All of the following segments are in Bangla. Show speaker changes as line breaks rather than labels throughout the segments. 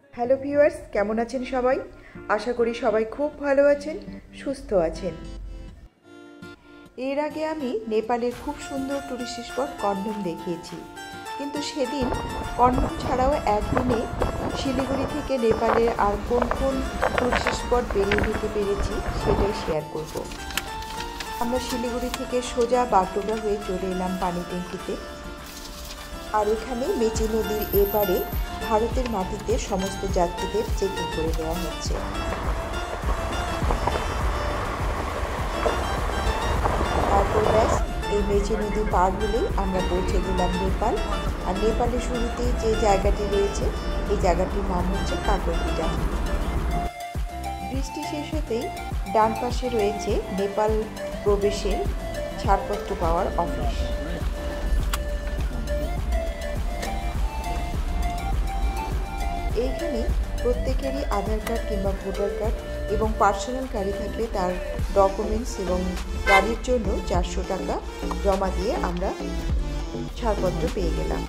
হ্যালো ভিউয়ার্স, কেমন আছেন সবাই? আশা করি সবাই খুব ভালো আছেন, সুস্থ আছেন। এর আগে আমি নেপালের খুব সুন্দর টুরিস্ট স্পট কর্নম দেখিয়েছি, কিন্তু সেদিন কর্নম ছাড়াও একদিনে শিলিগুড়ি থেকে নেপালের আর কোন কোন টুরিস্ট স্পট বেরিয়ে যেতে পেরেছি সেটাই শেয়ার করব। আমরা শিলিগুড়ি থেকে সোজা বাগডোগরা হয়ে চলে এলাম পানি ট্যাঙ্কিতে। আর এখানে মেচি নদীর এপারে ভারতের মাটিতে সমস্ত যাত্রীদের চেকিং করে দেওয়া হচ্ছে। তারপর ব্যাস এই মেচি নদী পার হলেই আমরা পৌঁছে গেলাম নেপাল। আর নেপালের শুরুতেই যে জায়গাটি রয়েছে এই জায়গাটির নাম হচ্ছে কাকরভিটা। বৃষ্টি শেষ হতেই ডান পাশে রয়েছে নেপাল প্রবেশের ছাড়পত্র পাওয়ার অফিস। এইখানে প্রত্যেকেরই আধার কার্ড কিংবা ভোটার কার্ড এবং পার্সোনাল গাড়ি থাকলে তার ডকুমেন্টস এবং গাড়ির জন্য 400 টাকা জমা দিয়ে আমরা ছাড়পত্র পেয়ে গেলাম।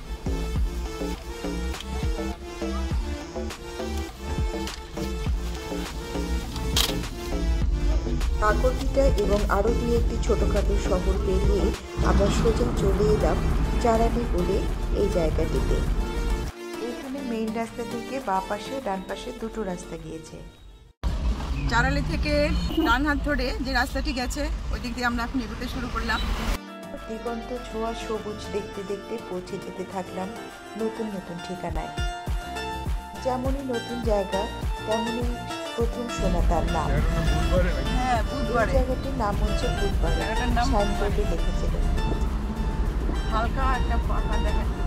কাকরভিটা এবং আরও দুই একটি ছোটোখাটো শহর পেরিয়ে আমরা সোজা চলে এলাম চারানি বলে এই জায়গাটিতে। মেইন রাস্তা থেকে বাঁ পাশে ডান পাশে দুটো রাস্তা গিয়েছে।
চারালি থেকে ডান হাত ধরে যে রাস্তাটি গেছে ওই দিক দিয়ে আমরা এখন এগোতে শুরু করলাম।
দিগন্ত ছোঁয়া সবুজ দেখতে দেখতে পৌঁছে যেতে থাকলাম নতুন নতুন ঠিকানায়। যেমনই নতুন জায়গা তেমনই প্রথম শোনা তার নাম।
হ্যাঁ, বুধবার।
জায়গাটির নাম হচ্ছে বুধবার। সাইনবোর্ডে লিখেছিল।
হালকা একটা পাকা দেখা যাচ্ছে।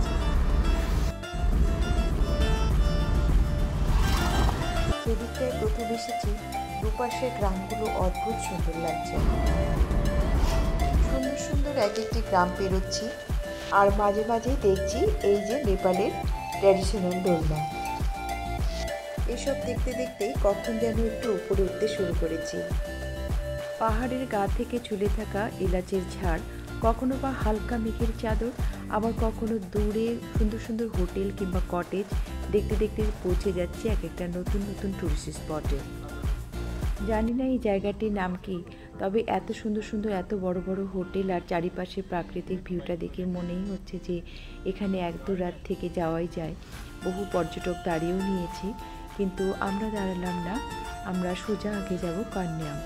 সেদিকটায় প্রথম এসেছি, দুপাশের গ্রামগুলো অদ্ভুত সুন্দর লাগছে। সুন্দর সুন্দর এক একটি গ্রাম পেরোচ্ছি আর মাঝে মাঝেই দেখছি এই যে নেপালের ট্র্যাডিশনাল দোলনা। এসব দেখতে দেখতেই কখন যেন একটু উপরে উঠতে শুরু করেছি। পাহাড়ের গা থেকে ঝুলে থাকা এলাচের ঝাড়, কখনো বা হালকা মেঘের চাদর, আবার কখনো দূরে সুন্দর সুন্দর হোটেল কিংবা কটেজ দেখতে দেখতে পৌঁছে যাচ্ছে এক একটা নতুন নতুন টুরিস্ট স্পটে। জানি না এই জায়গাটির নাম কি, তবে এত সুন্দর সুন্দর এত বড় বড় হোটেল আর চারিপাশে প্রাকৃতিক ভিউটা দেখে মনেই হচ্ছে যে এখানে 1-2 রাত থেকে যাওয়াই যায়। বহু পর্যটক দাঁড়িয়েও নিয়েছি, কিন্তু আমরা দাঁড়ালাম না, আমরা সোজা আগে যাব কর্নম।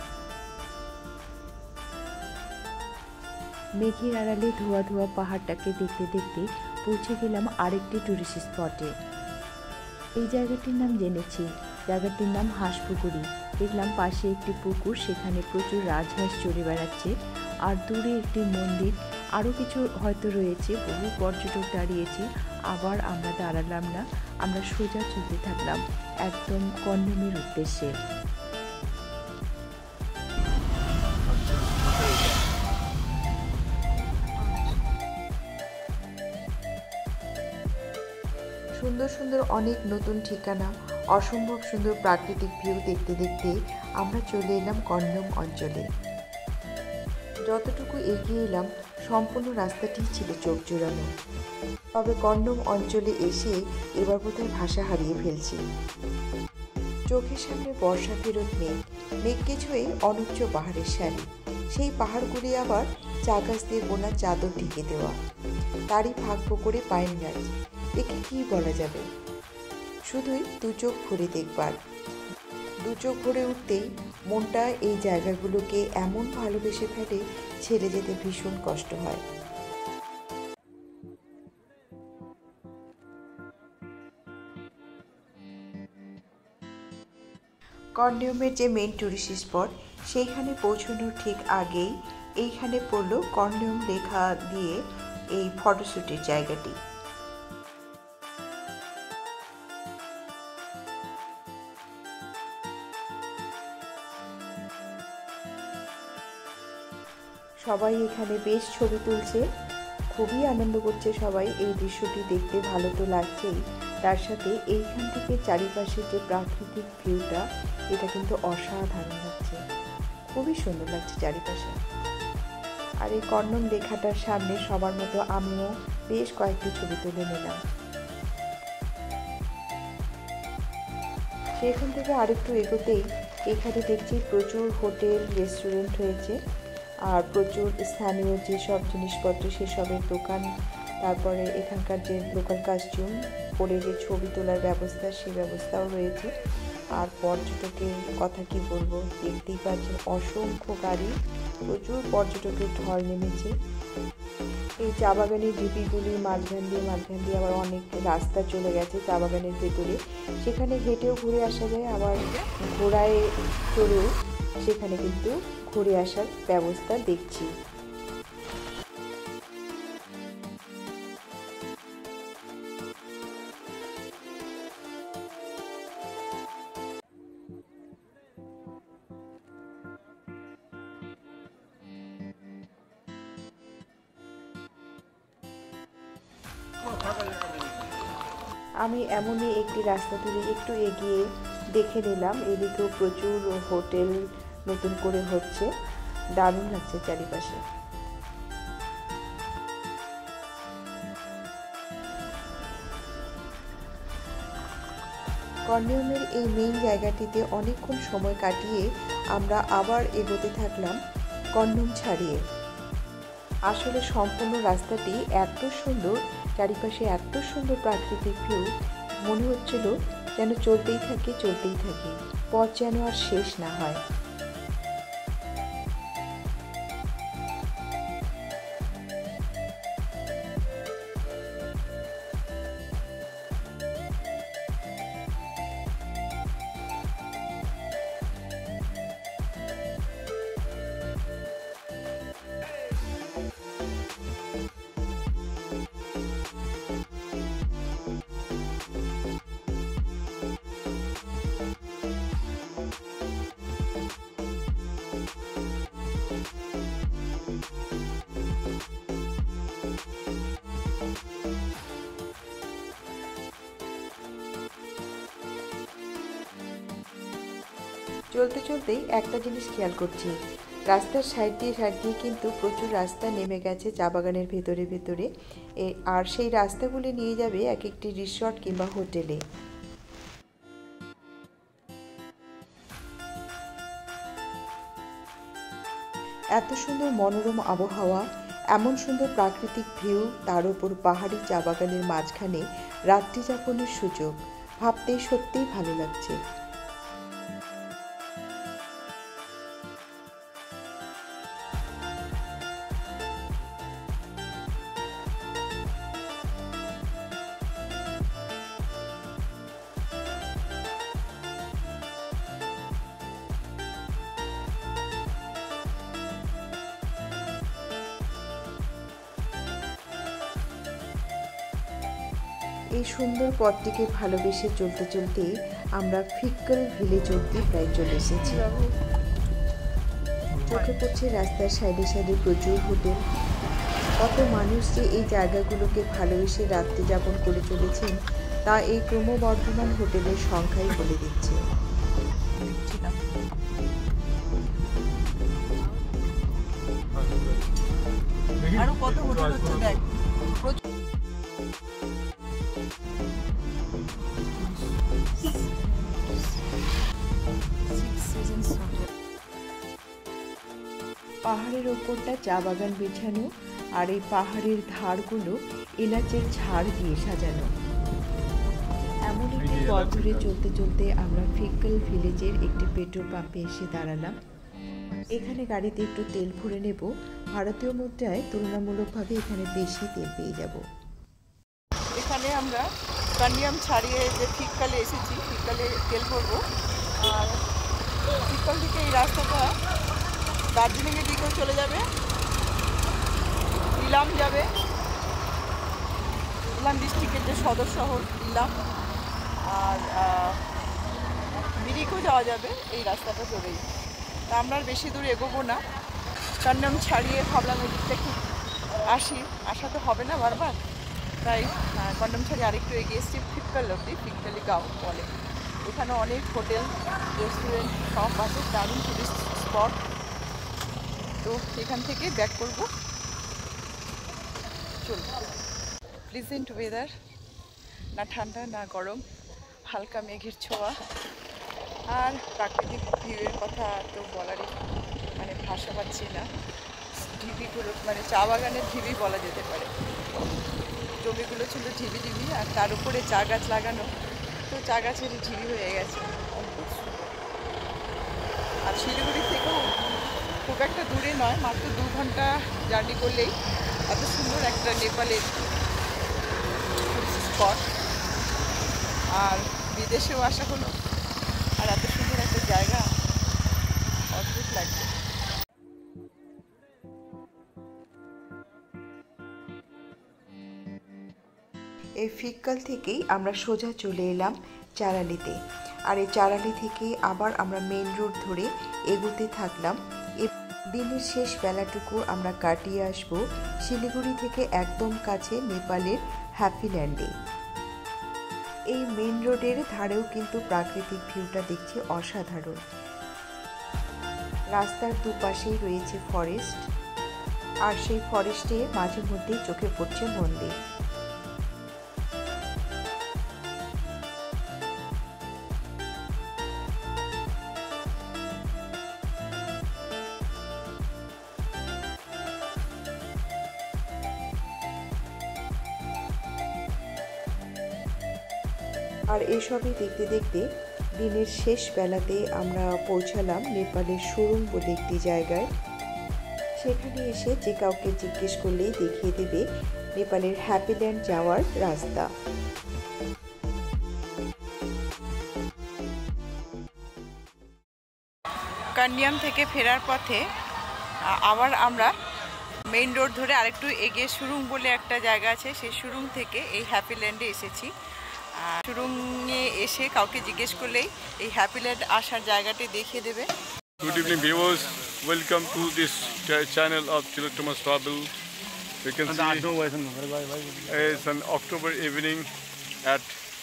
মেঘের আড়ালে ধোয়া ধোয়া পাহাড়টাকে দেখতে দেখতে পৌঁছে গেলাম আরেকটি টুরিস্ট স্পটে। এই জায়গাটির নাম জেনেছি, জায়গাটির নাম হাঁসপুকুরি। দেখলাম পাশে একটি পুকুর, সেখানে প্রচুর রাজহাঁস চড়ে বেড়াচ্ছে। আর দূরে একটি মন্দির, আরও কিছু হয়তো রয়েছে। বহু পর্যটক দাঁড়িয়েছে, আবার আমরা দাঁড়ালাম না, আমরা সোজা চলতে থাকলাম একদম কর্নমের উদ্দেশ্যে। সুন্দর সুন্দর অনেক নতুন ঠিকানা, অসম্ভব সুন্দর প্রাকৃতিক ভিউ দেখতে দেখতে আমরা চলে এলাম কর্নম অঞ্চলে। যতটুকু এগিয়ে এলাম সম্পূর্ণ রাস্তাটি ছিল চোখ জোড়ানো। তবে কর্নম অঞ্চলে এসে এবার বোধহয় ভাষা হারিয়ে ফেলছি। চোখের সামনে বর্ষা ফেরত মেঘ, মেঘকে ছুঁয়ে অনুচ্চ পাহাড়ের সারি, সেই পাহাড়গুলি আবার চা গাছ দিয়ে বোনা চাদর ঢেকে দেওয়া, তারই ভাগ্য করে পাইন গাছ। একে কী বলা যাবে, শুধুই দু চোখ ভরে দেখবার। দু চোখ ভরে উঠতেই মনটা এই জায়গাগুলোকে এমন ভালোবেসে ফেলে, ছেড়ে যেতে ভীষণ কষ্ট হয়। কর্নমের যে মেইন টুরিস্ট স্পট, সেইখানে পৌঁছানোর ঠিক আগেই এইখানে পড়লো কর্নম লেখা দিয়ে এই ফটোশ্যুটের জায়গাটি। সবাই এখানে বেশ ছবি তুলছে, খুবই আনন্দ করছে সবাই। এই দৃশ্যটি দেখতে ভালো তো লাগছেই, তার সাথে এইখান থেকে চারিপাশে যে প্রাকৃতিক ভিউটা, এটা কিন্তু অসাধারণ লাগছে, খুবই সুন্দর লাগছে চারিপাশে। আর এই কর্নম লেখাটার সামনে সবার মতো আমিও বেশ কয়েকটি ছবি তুলে নিলাম। সেখান থেকে আরেকটু এগোতেই এখানে দেখছি প্রচুর হোটেল রেস্টুরেন্ট হয়েছে, আর প্রচুর স্থানীয় যেসব জিনিসপত্র সেসবের দোকান, তারপরে এখানকার যে লোকাল কাস্টিউম পরে যে ছবি তোলার ব্যবস্থা সেই ব্যবস্থাও রয়েছে। আর পর্যটকের কথা কি বলবো, দেখতেই পাচ্ছেন অসংখ্য গাড়ি, প্রচুর পর্যটকের ঢল নেমেছে। এই চা বাগানের ঢিপিগুলির মাঝখান দিয়ে আবার অনেক রাস্তা চলে গেছে চা বাগানের ভেতরে, সেখানে হেঁটেও ঘুরে আসা যায়, আবার ঘোড়ায় চড়েও সেখানে কিন্তু ঘুরে আসার ব্যবস্থা দেখছি। আমি এমনই একটি রাস্তা ধরে একটু এগিয়ে দেখে নিলাম, এদিকেও প্রচুর হোটেল নতুন করে হচ্ছে, দারুণ লাগছে চারিপাশে। কর্নিয়মের এই মেইন জায়গাটিতে অনেকক্ষণ সময় কাটিয়ে আমরা আবার এগোতে থাকলাম কর্নিয়ম ছাড়িয়ে। আসলে সম্পূর্ণ রাস্তাটি এত সুন্দর, চারিপাশে এত সুন্দর প্রাকৃতিক ভিউ, মনে হচ্ছিল যেন চলতেই থাকি পথ যেন আর শেষ না হয়। চলতে চলতেই একটা জিনিস খেয়াল করছি, রাস্তার সাইড দিয়ে কিন্তু প্রচুর রাস্তা নেমে গেছে চা বাগানের ভেতরে, আর সেই রাস্তাগুলি নিয়ে যাবে এক একটি রিসর্ট কিংবা হোটেলে। এত সুন্দর মনোরম আবহাওয়া, এমন সুন্দর প্রাকৃতিক ভিউ, তার উপর পাহাড়ি চা বাগানের মাঝখানে রাত্রি যাপনের সুযোগ, ভাবতেই সত্যিই ভালো লাগছে। এই সুন্দর পথটিকে ভালোবেসে চলতে আমরা ফিক্কল ভিলেজ অবধি প্রায় চলে এসেছি। চোখে পড়ছে রাস্তার সাইডে প্রচুর হোটেল, কত মানুষ যে এই জায়গাগুলোকে ভালোবেসে রাত্রি যাপন করে চলেছেন তা এই ক্রমবর্ধমান হোটেলের সংখ্যাই বলে দিচ্ছে।
আরো কত হোটেল হচ্ছে দেখ।
পাহাড়ের ওপরটা চা বাগান বিছানো, আর এই পাহাড়ের ধারগুলো এলাচের ঝাড় দিয়ে সাজানো। এমন একটি পথ ধরে চলতে আমরা ফিক্কল ভিলেজের একটি পেট্রোল পাম্পে এসে দাঁড়ালাম। এখানে গাড়িতে একটু তেল ভরে নেব, ভারতীয় মুদ্রায় তুলনামূলকভাবে এখানে বেশি তেল পেয়ে যাব।
এখানে আমরা কর্নিয়ম ছাড়িয়ে যে ফিক্কালে এসেছি, ফিক্কালে তেল ভরবো। আর ফিক্কাল থেকে এই রাস্তাটা দার্জিলিংয়ের দিকেও চলে যাবে, ইলাম যাবে, ইলাম ডিস্ট্রিক্টের যে সদর শহর ইলাম, আর মিরিকও যাওয়া যাবে এই রাস্তাটা ধরেই। তা আমরা আর বেশি দূর এগোবো না, কর্নিয়ম ছাড়িয়ে ভাবলাম এদিকটা একটু আসা তো হবে না বারবার, তাই কর্নিয়ম ছাড়িয়ে আরেকটু এগিয়ে এসেছি ফিক্কাল অবধি, ফিক্কালি গাঁও বলে। এখানে অনেক হোটেল রেস্টুরেন্ট সব আছে, দারুণ টুরিস্ট স্পট। তো এখান থেকে ব্যাক করব। চলুন, প্লেজেন্ট ওয়েদার, না ঠান্ডা না গরম, হালকা মেঘের ছোঁয়া। আর প্রাকৃতিক ভিউয়ের কথা তো বলারই মানে ভাষা পাচ্ছি না। ঢিবিগুলো মানে চা বাগানের ঢিবি বলা যেতে পারে। জমিগুলো ছিল ঢিবি ঢিবি, আর তার উপরে চা গাছ লাগানো, তো চা গাছের ঢিবি হয়ে গেছে। আর শিলিগুড়ি থেকেও খুব একটা দূরে নয়, মাত্র 2 ঘন্টা জার্নি করলেই এত সুন্দর একটা নেপালের স্পট। আর বিদেশেও আসা হলো, আর এত সুন্দর একটা জায়গা, অদ্ভুত লাগছে।
এই ফিককাল থেকেই আমরা সোজা চলে এলাম চারালিতে। আর এই চারালি থেকে আবার আমরা মেইন রোড ধরে এগোতে থাকলাম। দিনের শেষ বেলাটুকু আমরা কাটিয়ে আসব শিলিগুড়ি থেকে একদম কাছে নেপালের হ্যাপিল্যান্ডে। এই মেইন রোডের ধারেও কিন্তু প্রাকৃতিক ভিউটা দেখছি অসাধারণ। রাস্তার দুপাশেই রয়েছে ফরেস্ট, আর সেই ফরেস্টে মাঝে মধ্যেই চোখে পড়ছে মন্দির। আর এসবই দেখতে দেখতে দিনের শেষ বেলাতে আমরা পৌঁছালাম নেপালের সুরুং বলে একটি জায়গায়। সেখানে এসে যে কাউকে জিজ্ঞেস করলেই দেখিয়ে দেবে নেপালের হ্যাপিল্যান্ড যাওয়ার রাস্তা।
কান্যাম থেকে ফেরার পথে আবার আমরা মেইন রোড ধরে আরেকটু এগিয়ে সুরুং বলে একটা জায়গা আছে, সেই সুরুং থেকে এই হ্যাপিল্যান্ডে এসেছি। সুরুংয়ে এসে কাউকে জিজ্ঞেস করলেই এই হ্যাপিল্যান্ড আসার জায়গাটি দেখিয়ে দেবে।
Good evening viewers, welcome to this channel of Tilottama Travel. You can see it's an October evening at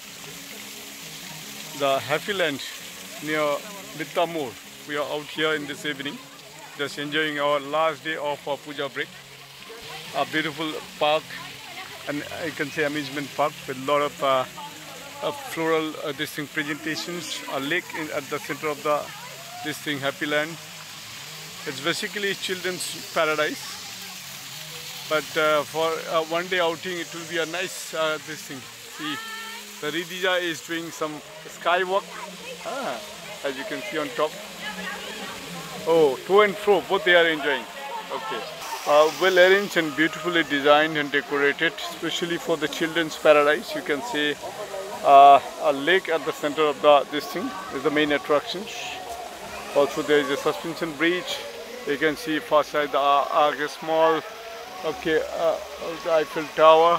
the Happyland near Bittamur. We are out here in this evening, just enjoying our last day of our puja break. A beautiful park, and you can say amusement park with a lot of floral presentations. A lake at the center of this thing, Happyland. It's basically children's paradise, but for a one-day outing, it will be a nice this thing. See, the Ridija is doing some skywalk, as you can see on top. Oh, to and fro, both they are enjoying. Okay. Well arranged and beautifully designed and decorated, especially for the children's paradise. You can see a lake at the center of this thing is the main attraction. Also, there is a suspension bridge. You can see far side the small, the Eiffel Tower.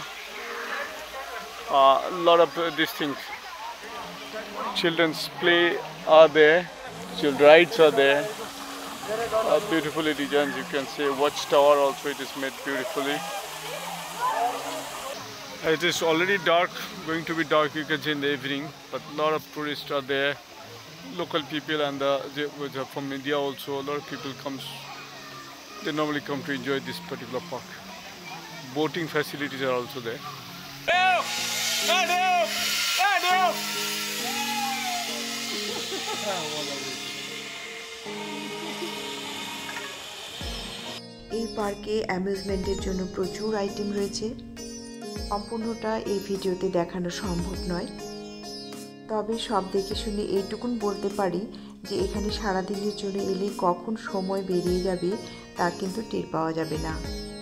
A lot of these things. Children's play are there. Child rides are there. Beautifully designed. You can see watchtower also. It is made beautifully. It is already dark. Going to be dark. You can see in the evening. But a lot of tourists are there. Local people and from India also, a lot of people comes. They normally come to enjoy this particular park. Boating facilities are also there.
এই পার্কে অ্যামিউজমেন্টের জন্য প্রচুর আইটেম রয়েছে। সম্পূর্ণটা এই ভিডিওতে দেখানো সম্ভব নয়, তবে সব দেখে শুনে এইটুকুন বলতে পারি যে এখানে সারাদিনের জন্য এলে কখন সময় বেরিয়ে যাবে তা কিন্তু টের পাওয়া যাবে না।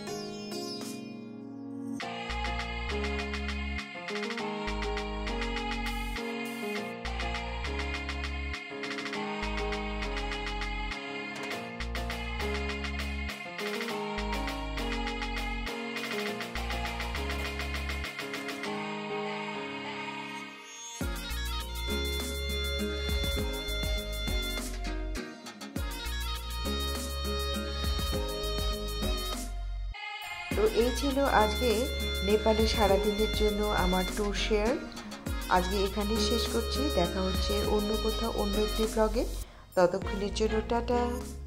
তো এই ছিল আজকে নেপালে সারাদিনের জন্য আমার ট্যুর শেয়ার। আজকে এখানেই শেষ করছি। দেখা হচ্ছে অন্য কোথাও অন্য একটি ব্লগে। ততক্ষণের জন্য টাটা।